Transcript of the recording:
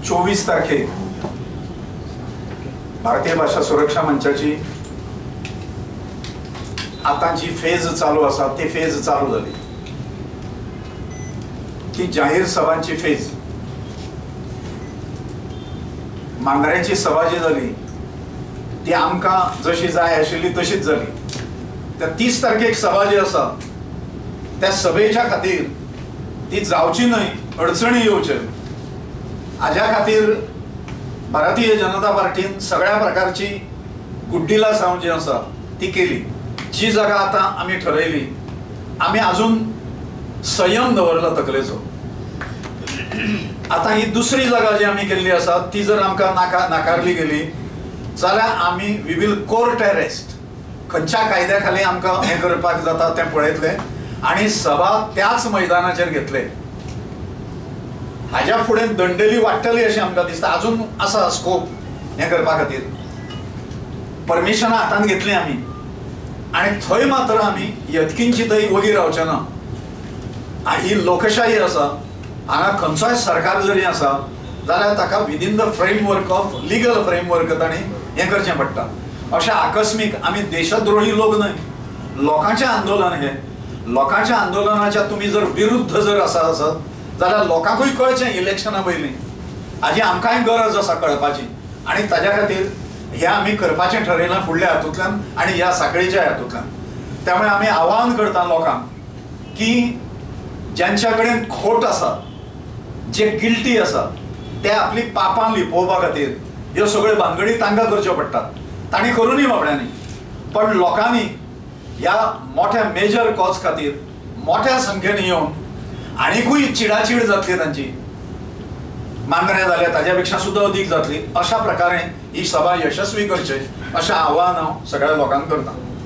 24 तारखेक भारतीय भाषा सुरक्षा मंचाची आता जी फेज चालू असा ती फेज चालू झाली. ती जाहीर सभांची फेज. मांद्र्याची सभा जी झाली ती आमकां जशी जाय आशिल्ली तशीच झाली. त्या 30 तारखेक सभा जी आसा त्या सभेच्या खातीर ती जावची न्हय, अडचणी येवच्यो हाज्या खातीर भारतीय जनता पार्टीन सगळ्या प्रकारची गुड्डिला सावन जी आसा ती केली. जी जागा आता आमी ठरयली, आमी अजून संयम दवरला तकलेचो. आता ही दुसरी जागा जी आमी केल्ली आसा ती जर आमकां नाकारली गेली जाल्यार आमी वी विल कोर्ट अरेस्ट. खंयच्या कायद्या खाली आमकां हें करपाक जाता तें पळयतले आनी सभा त्याच मैदानाचेर घेतले. हाज्या फुडें दंडेली वाडटली अशें आमकां दिसता. अजून आसा स्कोप हें करपा खातीर. परमिशनां हातांत घेतली आमी आनी थंय मात्र आमी यत्किंची थंय वगीर रावचे ना. ही लोकशाही आसा. हांगा खंयचोय सरकार जरी आसा जाल्यार ताका within the framework of legal framework ताणें हें करचें पडटा. अशें आकस्मीक आमी देशद्रोही लोक न्हय. लोकांचें आंदोलन हें. लोकांच्या आंदोलनाच्या तुमी जर विरुद्ध जर आसत जाल्यार लोकांकूय कळचें इलेक्शना पयलीं. हाजी आमकांय गरज आसा कळपाची आनी ताज्या खातीर हें आमी करपाचें ठरयलां फुडल्या हातूंतल्यान आनी ह्या साखळेच्या हातूंतल्यान. त्यामुळे आमी आवाहन करता लोकांक की ज्यांच्या कडेन खोट आसा, जे गिल्टी आसा, ते आपली पापां लिपोवपा खातीर ह्यो सगळ्यो भानगडी तांकां करच्यो पडटात. तांणी करुनी बाबड्यांनी. पण लोकांनी ह्या मोठ्या मेजर कॉज खातीर मोठ्या संख्येन येवन आनीकूय चिडाचीड जातली तांची. मांद्रे जाल्यार ताज्या पेक्षा सुद्दां अदीक जातली. अशा प्रकारे ही सभा यशस्वी करचे अशें आवाहन हांव सगळ्या लोकांक करता.